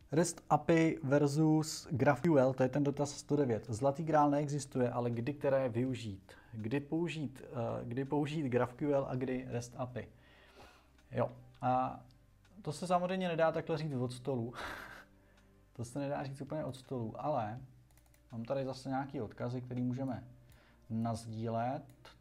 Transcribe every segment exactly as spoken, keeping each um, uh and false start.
REST A P I versus GraphQL, to je ten dotaz sto devět. Zlatý grál neexistuje, ale kdy které využít? Kdy použít, uh, kdy použít GraphQL a kdy REST A P I? Jo, a to se samozřejmě nedá takhle říct od stolu. To se nedá říct úplně od stolu, ale mám tady zase nějaký odkazy, které můžeme nasdílet.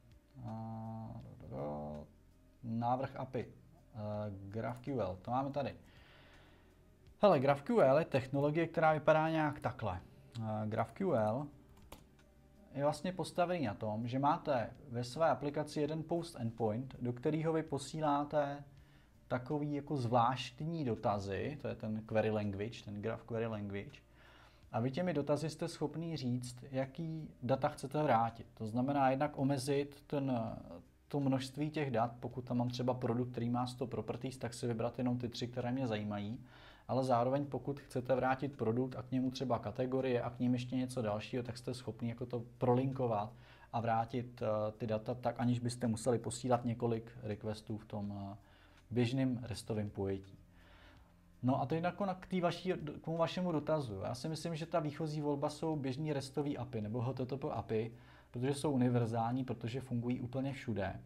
Uh, návrh A P I. Uh, GraphQL, to máme tady. Hele, GraphQL je technologie, která vypadá nějak takhle. GraphQL je vlastně postavený na tom, že máte ve své aplikaci jeden post endpoint, do kterého vy posíláte takový jako zvláštní dotazy, to je ten query language, ten graph query language, a vy těmi dotazy jste schopný říct, jaký data chcete vrátit. To znamená jednak omezit ten, to množství těch dat, pokud tam mám třeba produkt, který má sto properties, tak si vybrat jenom ty tři, které mě zajímají, ale zároveň pokud chcete vrátit produkt a k němu třeba kategorie a k ním ještě něco dalšího, tak jste schopni jako to prolinkovat a vrátit uh, ty data tak, aniž byste museli posílat několik requestů v tom uh, běžném restovém pojetí. No a teď jako k, tý vaší, k tomu vašemu dotazu. Já si myslím, že ta výchozí volba jsou běžný restový A P I nebo H T T P A P I, protože jsou univerzální, protože fungují úplně všude.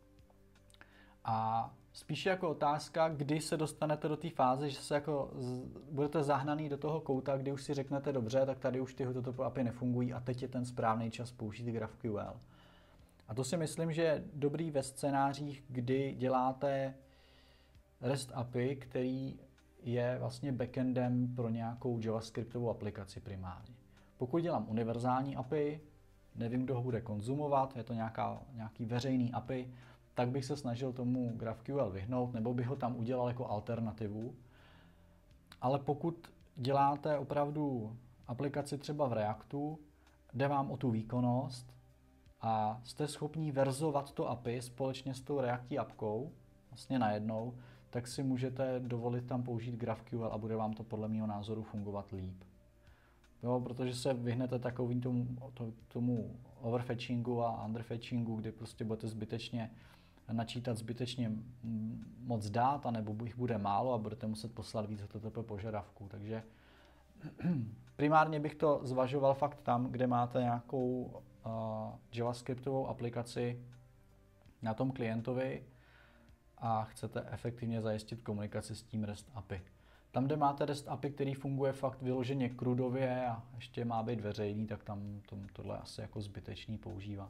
A spíše jako otázka, kdy se dostanete do té fáze, že se jako z, budete zahnaný do toho kouta, kdy už si řeknete dobře, tak tady už ty H T T P A P I nefungují a teď je ten správný čas použít GraphQL. A to si myslím, že je dobrý ve scénářích, kdy děláte REST A P I, který je vlastně backendem pro nějakou javascriptovou aplikaci primárně. Pokud dělám univerzální A P I, nevím, kdo ho bude konzumovat, je to nějaká, nějaký veřejný A P I, tak bych se snažil tomu GraphQL vyhnout, nebo bych ho tam udělal jako alternativu. Ale pokud děláte opravdu aplikaci třeba v Reactu, jde vám o tu výkonnost a jste schopní verzovat to A P I společně s tou Reactí apkou, vlastně najednou, tak si můžete dovolit tam použít GraphQL a bude vám to podle mého názoru fungovat líp. Jo, protože se vyhnete takovým tomu, tomu overfetchingu a underfetchingu, kdy prostě budete zbytečně načítat zbytečně moc dát, anebo jich bude málo a budete muset poslat víc H T T P požadavků. Takže primárně bych to zvažoval fakt tam, kde máte nějakou uh, javascriptovou aplikaci na tom klientovi a chcete efektivně zajistit komunikaci s tím REST A P I. Tam, kde máte REST A P I, který funguje fakt vyloženě crudově a ještě má být veřejný, tak tam to, tohle asi jako zbytečný používat.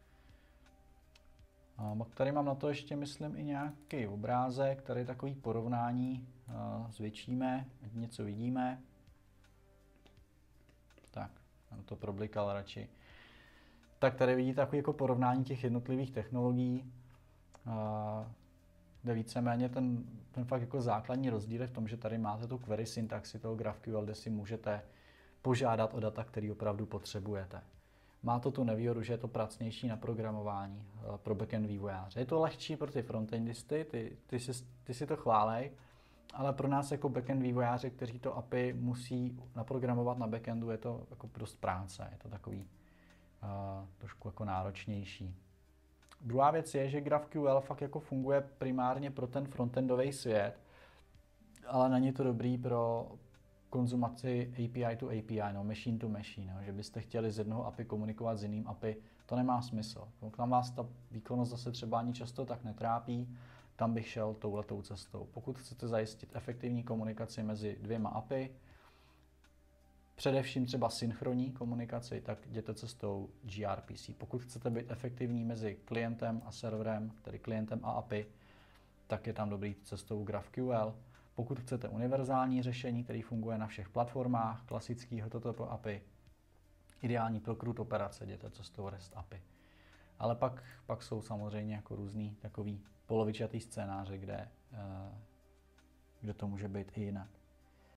A tady mám na to ještě, myslím, i nějaký obrázek, tady takový porovnání uh, zvětšíme, ať něco vidíme. Tak, jsem to problikal radši. Tak tady vidíte takový jako porovnání těch jednotlivých technologií, uh, kde víceméně ten, ten fakt jako základní rozdíl je v tom, že tady máte tu query syntaxi toho GraphQL, kde si můžete požádat o data, které opravdu potřebujete. Má to tu nevýhodu, že je to pracnější na programování uh, pro backend vývojáře. Je to lehčí pro ty frontendisty, ty, ty, si, ty si to chválej, ale pro nás jako backend vývojáře, kteří to A P I musí naprogramovat na backendu, je to jako dost práce, je to takový uh, trošku jako náročnější. Druhá věc je, že GraphQL fakt jako funguje primárně pro ten frontendový svět, ale není to dobrý pro konzumaci A P I to A P I, no, machine to machine, no, že byste chtěli z jednoho A P I komunikovat s jiným A P I, to nemá smysl. Tam vás ta výkonnost zase třeba ani často tak netrápí, tam bych šel touhletou cestou. Pokud chcete zajistit efektivní komunikaci mezi dvěma A P I, především třeba synchronní komunikaci, tak jděte cestou gRPC. Pokud chcete být efektivní mezi klientem a serverem, tedy klientem a A P I, tak je tam dobrý cestou GraphQL. Pokud chcete univerzální řešení, který funguje na všech platformách, klasický H T T P A P I, ideální pro CRUD operace, jděte cestou REST A P I. Ale pak, pak jsou samozřejmě jako různý takový polovičatý scénáře, kde, kde to může být i jinak.